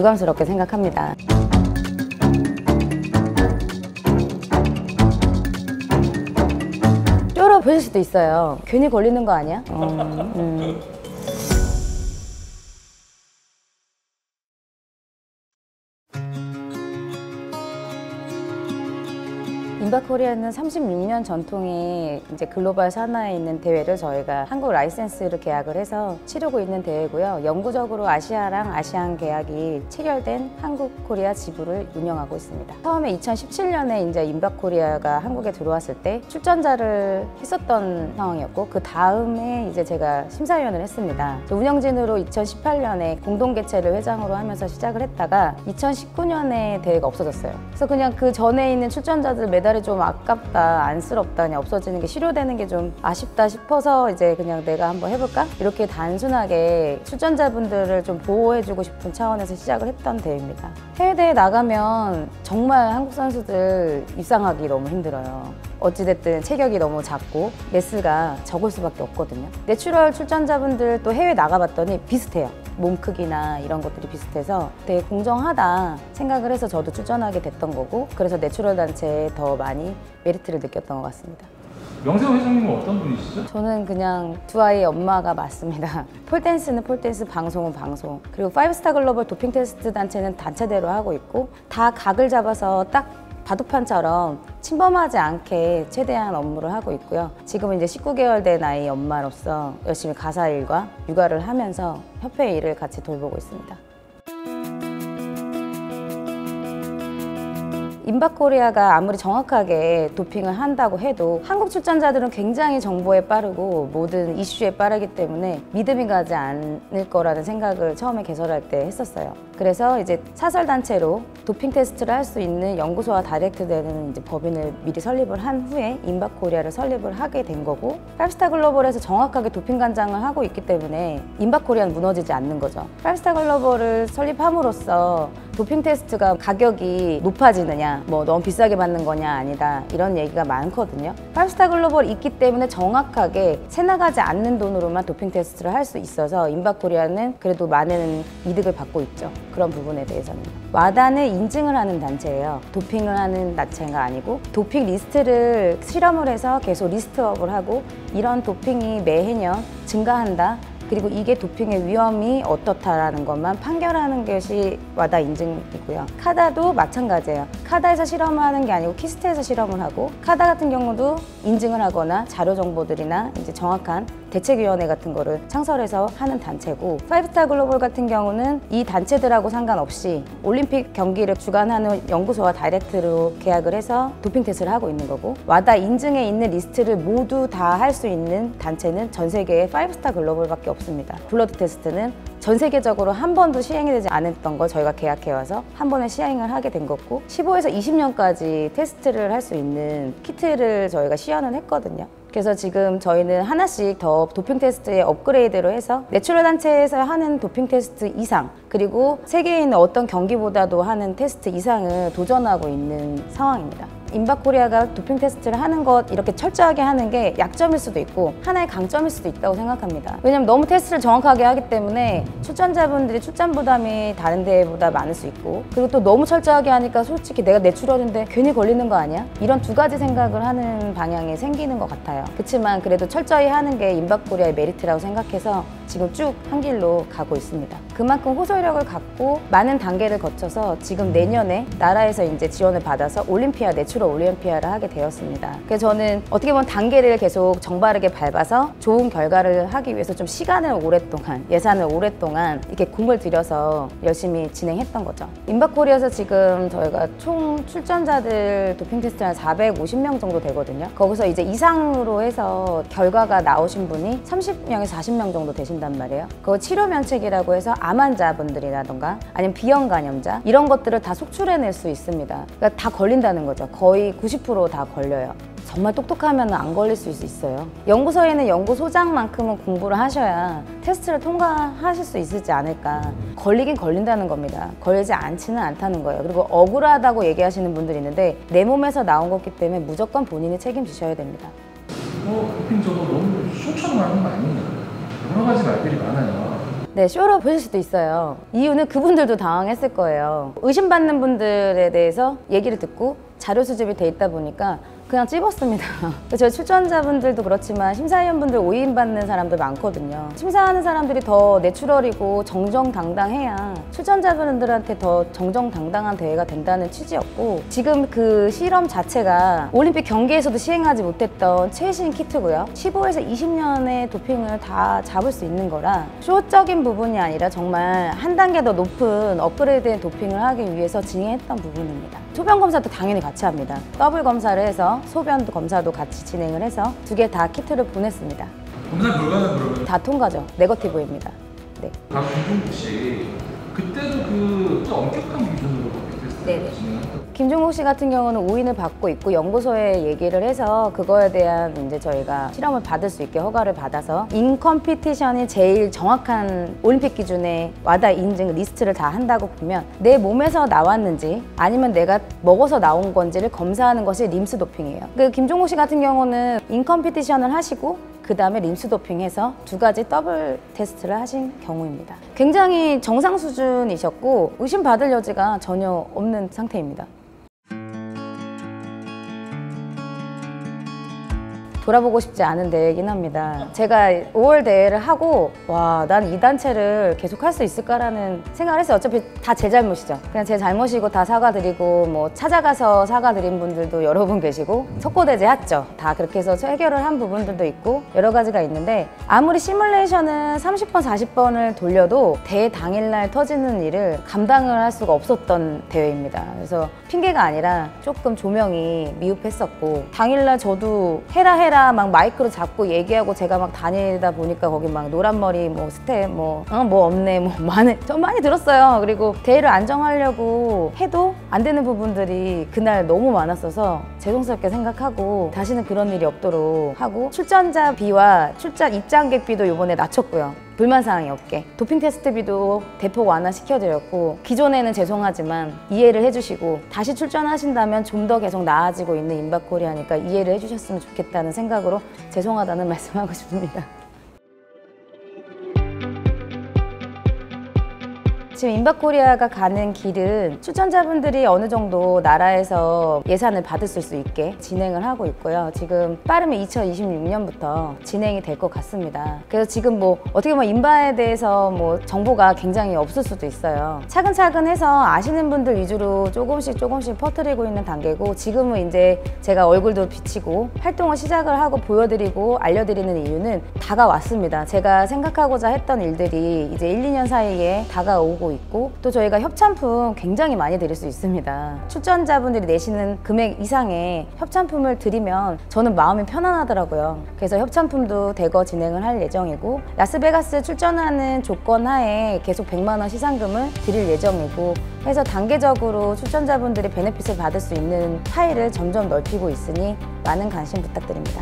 유감스럽게 생각합니다. 쫄아 보실 수도 있어요. 괜히 걸리는 거 아니야? 인바코리아는 36년 전통의 이제 글로벌 산하에 있는 대회를 저희가 한국 라이센스를 계약을 해서 치르고 있는 대회고요. 영구적으로 아시아랑 아시안 계약이 체결된 한국 코리아 지부를 운영하고 있습니다. 처음에 2017년에 이제 인바코리아가 한국에 들어왔을 때 출전자를 했었던 상황이었고, 그 다음에 이제 제가 심사위원을 했습니다. 운영진으로 2018년에 공동 개최를 회장으로 하면서 시작을 했다가 2019년에 대회가 없어졌어요. 그래서 그냥 그 전에 있는 출전자들 메달이 좀 아깝다, 안쓰럽다, 그냥 없어지는 게 실효되는 게 좀 아쉽다 싶어서 이제 그냥 내가 한번 해볼까? 이렇게 단순하게 출전자분들을 좀 보호해주고 싶은 차원에서 시작을 했던 대회입니다. 해외대회 나가면 정말 한국 선수들 입상하기 너무 힘들어요. 어찌됐든 체격이 너무 작고 매스가 적을 수밖에 없거든요. 내추럴 출전자분들 또 해외 나가봤더니 비슷해요. 몸 크기나 이런 것들이 비슷해서 되게 공정하다 생각을 해서 저도 출전하게 됐던 거고, 그래서 내추럴 단체에 더 많이 메리트를 느꼈던 것 같습니다. 명세호 회장님은 어떤 분이시죠? 저는 그냥 두 아이의 엄마가 맞습니다. 폴댄스는 폴댄스, 방송은 방송. 그리고 파이브스타 글로벌 도핑 테스트 단체는 단체대로 하고 있고, 다 각을 잡아서 딱 바둑판처럼 침범하지 않게 최대한 업무를 하고 있고요. 지금은 이제 19개월 된 아이 엄마로서 열심히 가사 일과 육아를 하면서 협회 일을 같이 돌보고 있습니다. 인바코리아가 아무리 정확하게 도핑을 한다고 해도 한국 출전자들은 굉장히 정보에 빠르고 모든 이슈에 빠르기 때문에 믿음이 가지 않을 거라는 생각을 처음에 개설할 때 했었어요. 그래서 이제 사설단체로 도핑 테스트를 할 수 있는 연구소와 다이렉트 되는 이제 법인을 미리 설립을 한 후에 인바코리아를 설립을 하게 된 거고, 파이브스타 글로벌에서 정확하게 도핑 관장을 하고 있기 때문에 인바코리아는 무너지지 않는 거죠. 파이브스타 글로벌을 설립함으로써 도핑 테스트가 가격이 높아지느냐, 뭐 너무 비싸게 받는 거냐 아니다, 이런 얘기가 많거든요. 파이브스타 글로벌이 있기 때문에 정확하게 새나가지 않는 돈으로만 도핑 테스트를 할 수 있어서 인바코리아는 그래도 많은 이득을 받고 있죠. 그런 부분에 대해서는. 와단을 인증을 하는 단체예요. 도핑을 하는 단체가 아니고, 도핑 리스트를 실험을 해서 계속 리스트업을 하고, 이런 도핑이 매해년 증가한다, 그리고 이게 도핑의 위험이 어떻다라는 것만 판결하는 것이 와다 인증이고요. 카다도 마찬가지예요. 카다에서 실험하는 게 아니고 키스트에서 실험을 하고, 카다 같은 경우도 인증을 하거나 자료 정보들이나 이제 정확한 대책위원회 같은 거를 창설해서 하는 단체고, 파이브스타 글로벌 같은 경우는 이 단체들하고 상관없이 올림픽 경기를 주관하는 연구소와 다이렉트로 계약을 해서 도핑 테스트를 하고 있는 거고, 와다 인증에 있는 리스트를 모두 다 할 수 있는 단체는 전 세계에 파이브스타 글로벌밖에 없습니다. 블러드 테스트는 전 세계적으로 한 번도 시행이 되지 않았던 걸 저희가 계약해와서 한 번에 시행을 하게 된 거고, 15에서 20년까지 테스트를 할 수 있는 키트를 저희가 시연을 했거든요. 그래서 지금 저희는 하나씩 더 도핑 테스트에 업그레이드로 해서 내추럴 단체에서 하는 도핑 테스트 이상, 그리고 세계에 있는 어떤 경기보다도 하는 테스트 이상을 도전하고 있는 상황입니다. 인바코리아가 도핑 테스트를 하는 것 이렇게 철저하게 하는 게 약점일 수도 있고 하나의 강점일 수도 있다고 생각합니다. 왜냐면 너무 테스트를 정확하게 하기 때문에 출전자분들이 출전 부담이 다른 데보다 많을 수 있고, 그리고 또 너무 철저하게 하니까 솔직히 내가 내추럴인데 괜히 걸리는 거 아니야? 이런 두 가지 생각을 하는 방향이 생기는 것 같아요. 그렇지만 그래도 철저히 하는 게 인바코리아의 메리트라고 생각해서 지금 쭉 한 길로 가고 있습니다. 그만큼 호소력을 갖고 많은 단계를 거쳐서 지금 내년에 나라에서 이제 지원을 받아서 올림피아, 내추럴 올림피아를 하게 되었습니다. 그래서 저는 어떻게 보면 단계를 계속 정바르게 밟아서 좋은 결과를 하기 위해서 좀 시간을 오랫동안, 예산을 오랫동안 이렇게 공을 들여서 열심히 진행했던 거죠. 인바코리아에서 지금 저희가 총 출전자들 도핑 테스트 한 450명 정도 되거든요. 거기서 이제 이상으로 해서 결과가 나오신 분이 30명에서 40명 정도 되신단 말이에요. 그거 치료 면책이라고 해서 암 환자분들이라던가 아니면 비형 감염자 이런 것들을 다 속출해낼 수 있습니다. 그러니까 다 걸린다는 거죠. 거의 90% 다 걸려요. 정말 똑똑하면 안 걸릴 수 있어요. 연구소에는 연구소장만큼은 공부를 하셔야 테스트를 통과하실 수 있지 않을까. 걸리긴 걸린다는 겁니다. 걸리지 않지는 않다는 거예요. 그리고 억울하다고 얘기하시는 분들이 있는데 내 몸에서 나온 거기 때문에 무조건 본인이 책임지셔야 됩니다. 도핑 저거 너무 쇼처럼 하는 거 아니냐. 여러 가지 말들이 많아요. 네, 쇼로 보실 수도 있어요. 이유는 그분들도 당황했을 거예요. 의심받는 분들에 대해서 얘기를 듣고 자료 수집이 돼 있다 보니까 그냥 찝었습니다. 저희 출전자분들도 그렇지만 심사위원분들 오인받는 사람들 많거든요. 심사하는 사람들이 더 내추럴이고 정정당당해야 출전자분들한테 더 정정당당한 대회가 된다는 취지였고, 지금 그 실험 자체가 올림픽 경기에서도 시행하지 못했던 최신 키트고요. 15에서 20년의 도핑을 다 잡을 수 있는 거라 쇼적인 부분이 아니라 정말 한 단계 더 높은 업그레이드된 도핑을 하기 위해서 진행했던 부분입니다. 소변 검사도 당연히 같이 합니다. 더블 검사를 해서 소변 검사도 같이 진행을 해서 두 개 다 키트를 보냈습니다. 검사 결과는 그러면 다 통과죠. 네거티브입니다. 네. 김종국 씨 그때도 그 엄격한 기준으로 네네. 진행했던 김종국 씨 같은 경우는 오인을 받고 있고 연구소에 얘기를 해서 그거에 대한 이제 저희가 실험을 받을 수 있게 허가를 받아서 인컴피티션이 제일 정확한 올림픽 기준의 와다 인증 리스트를 다 한다고 보면 내 몸에서 나왔는지 아니면 내가 먹어서 나온 건지를 검사하는 것이 림스 도핑이에요. 그 김종국 씨 같은 경우는 인컴피티션을 하시고 그 다음에 림스 도핑해서 두 가지 더블 테스트를 하신 경우입니다. 굉장히 정상 수준이셨고 의심받을 여지가 전혀 없는 상태입니다. 돌아보고 싶지 않은 대회이긴 합니다. 제가 5월 대회를 하고 와, 난 이 단체를 계속 할 수 있을까라는 생각을 했어요. 어차피 다 제 잘못이죠. 그냥 제 잘못이고 다 사과드리고 뭐 찾아가서 사과드린 분들도 여러 분 계시고 석고대죄 했죠. 다 그렇게 해서 해결을 한 부분들도 있고 여러 가지가 있는데 아무리 시뮬레이션을 30번, 40번을 돌려도 대회 당일날 터지는 일을 감당을 할 수가 없었던 대회입니다. 그래서 핑계가 아니라 조금 조명이 미흡했었고 당일날 저도 해라 막 마이크로 잡고 얘기하고 제가 막 다니다 보니까 거기 막 노란 머리 뭐 스텝 뭐 없네 뭐 많이 들었어요. 그리고 대회를 안정하려고 해도 안 되는 부분들이 그날 너무 많았어서 죄송스럽게 생각하고 다시는 그런 일이 없도록 하고 출전자비와 출전 입장객비도 이번에 낮췄고요. 불만사항이 없게 도핑 테스트비도 대폭 완화시켜드렸고 기존에는 죄송하지만 이해를 해주시고 다시 출전하신다면 좀 더 계속 나아지고 있는 인바코리아니까 이해를 해주셨으면 좋겠다는 생각으로 죄송하다는 말씀하고 싶습니다. 지금 인바코리아가 가는 길은 출전자분들이 어느 정도 나라에서 예산을 받을 수 있게 진행을 하고 있고요. 지금 빠르면 2026년부터 진행이 될 것 같습니다. 그래서 지금 뭐 어떻게 보면 인바에 대해서 뭐 정보가 굉장히 없을 수도 있어요. 차근차근 해서 아시는 분들 위주로 조금씩 퍼뜨리고 있는 단계고 지금은 이제 제가 얼굴도 비치고 활동을 시작을 하고 보여드리고 알려드리는 이유는 다가왔습니다. 제가 생각하고자 했던 일들이 이제 1, 2년 사이에 다가오고 있고 또 저희가 협찬품 굉장히 많이 드릴 수 있습니다. 출전자분들이 내시는 금액 이상의 협찬품을 드리면 저는 마음이 편안하더라고요. 그래서 협찬품도 대거 진행을 할 예정이고 라스베가스 출전하는 조건 하에 계속 100만 원 시상금을 드릴 예정이고 해서 단계적으로 출전자분들이 베네핏을 받을 수 있는 파일을 점점 넓히고 있으니 많은 관심 부탁드립니다.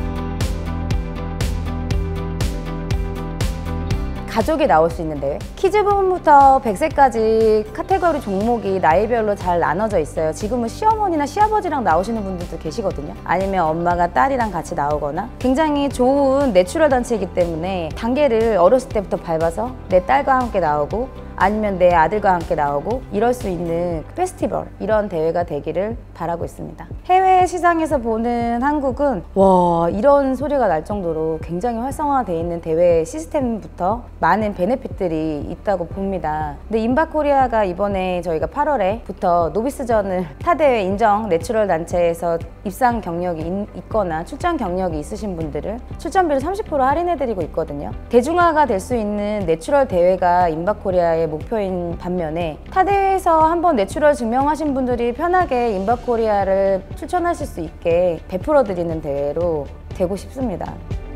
가족이 나올 수 있는 대회. 키즈 부분부터 100세까지 카테고리 종목이 나이별로 잘 나눠져 있어요. 지금은 시어머니나 시아버지랑 나오시는 분들도 계시거든요. 아니면 엄마가 딸이랑 같이 나오거나 굉장히 좋은 내추럴 단체이기 때문에 단계를 어렸을 때부터 밟아서 내 딸과 함께 나오고 아니면 내 아들과 함께 나오고 이럴 수 있는 페스티벌 이런 대회가 되기를 바라고 있습니다. 해외 시장에서 보는 한국은 와 이런 소리가 날 정도로 굉장히 활성화되어 있는 대회 시스템부터 많은 베네핏들이 있다고 봅니다. 근데 인바코리아가 이번에 저희가 8월에부터 노비스전을 타대회 인정 내추럴 단체에서 입상 경력이 있거나 출전 경력이 있으신 분들을 출전비를 30% 할인해드리고 있거든요. 대중화가 될 수 있는 내추럴 대회가 인바코리아의 목표인 반면에 타 대회에서 한번 내추럴 증명하신 분들이 편하게 인바코리아를 출전하실 수 있게 베풀어 드리는 대회로 되고 싶습니다.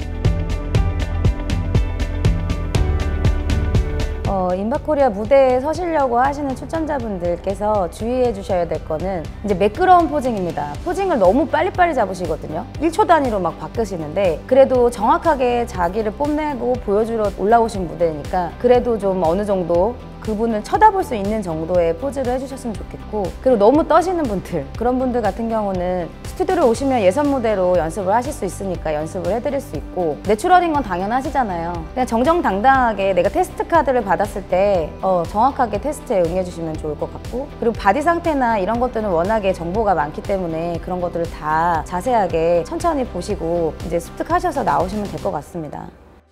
인바코리아 무대에 서시려고 하시는 출전자분들께서 주의해 주셔야 될 거는 이제 매끄러운 포징입니다. 포징을 너무 빨리빨리 잡으시거든요. 1초 단위로 막 바꾸시는데 그래도 정확하게 자기를 뽐내고 보여주러 올라오신 무대니까 그래도 좀 어느 정도 그분을 쳐다볼 수 있는 정도의 포즈를 해주셨으면 좋겠고, 그리고 너무 떠시는 분들, 그런 분들 같은 경우는 스튜디오에 오시면 예선 무대로 연습을 하실 수 있으니까 연습을 해드릴 수 있고, 내추럴인 건 당연하시잖아요. 그냥 정정당당하게 내가 테스트 카드를 받았을 때 정확하게 테스트에 응해주시면 좋을 것 같고, 그리고 바디 상태나 이런 것들은 워낙에 정보가 많기 때문에 그런 것들을 다 자세하게 천천히 보시고 이제 습득하셔서 나오시면 될 것 같습니다.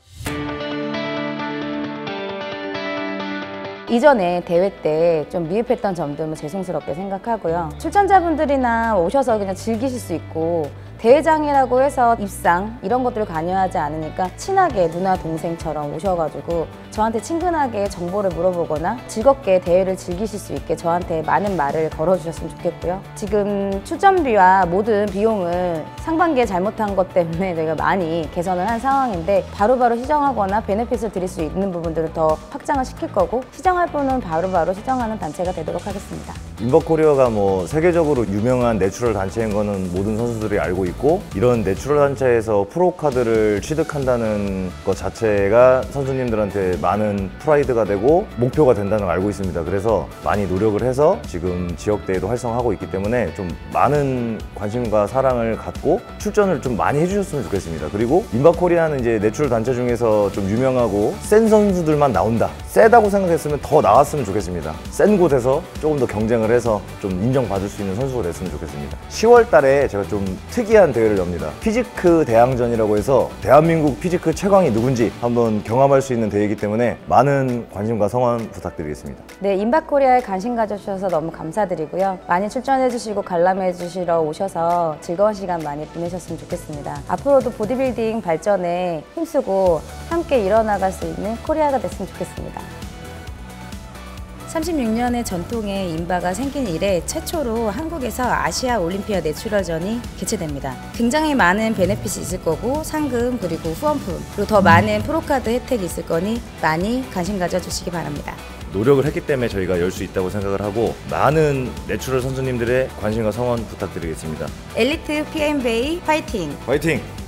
이전에 대회 때 좀 미흡했던 점들은 죄송스럽게 생각하고요. 출전자분들이나 오셔서 그냥 즐기실 수 있고, 대회장이라고 해서 입상 이런 것들을 관여하지 않으니까 친하게 누나 동생처럼 오셔가지고 저한테 친근하게 정보를 물어보거나 즐겁게 대회를 즐기실 수 있게 저한테 많은 말을 걸어주셨으면 좋겠고요. 지금 출전비와 모든 비용을 상반기에 잘못한 것 때문에 저희가 많이 개선을 한 상황인데, 바로바로 시정하거나 베네핏을 드릴 수 있는 부분들을 더 확장을 시킬 거고, 시정할 분은 바로바로 시정하는 단체가 되도록 하겠습니다. 인버코리아가 뭐 세계적으로 유명한 내추럴 단체인 거는 모든 선수들이 알고 있고, 이런 내추럴 단체에서 프로카드를 취득한다는 것 자체가 선수님들한테 많은 프라이드가 되고 목표가 된다는 걸 알고 있습니다. 그래서 많이 노력을 해서 지금 지역대회도 활성화하고 있기 때문에 좀 많은 관심과 사랑을 갖고 출전을 좀 많이 해주셨으면 좋겠습니다. 그리고 인버코리아는 이제 내추럴 단체 중에서 좀 유명하고 센 선수들만 나온다, 세다고 생각했으면 더 나왔으면 좋겠습니다. 센 곳에서 조금 더 경쟁을 해서 좀 인정받을 수 있는 선수가 됐으면 좋겠습니다. 10월 달에 제가 좀 특이한 대회를 엽니다. 피지크 대항전이라고 해서 대한민국 피지크 최강이 누군지 한번 경험할 수 있는 대회이기 때문에 많은 관심과 성원 부탁드리겠습니다. 네, 인바코리아에 관심 가져주셔서 너무 감사드리고요. 많이 출전해주시고 관람해주시러 오셔서 즐거운 시간 많이 보내셨으면 좋겠습니다. 앞으로도 보디빌딩 발전에 힘쓰고 함께 일어나갈 수 있는 코리아가 됐으면 좋겠습니다. 36년의 전통의 인바가 생긴 이래 최초로 한국에서 아시아 올림피아 내추럴전이 개최됩니다. 굉장히 많은 베네핏이 있을 거고, 상금 그리고 후원품, 그리고 더 많은 프로카드 혜택이 있을 거니 많이 관심 가져주시기 바랍니다. 노력을 했기 때문에 저희가 열 수 있다고 생각을 하고, 많은 내추럴 선수님들의 관심과 성원 부탁드리겠습니다. 엘리트 PMBA 파이팅! 화이팅!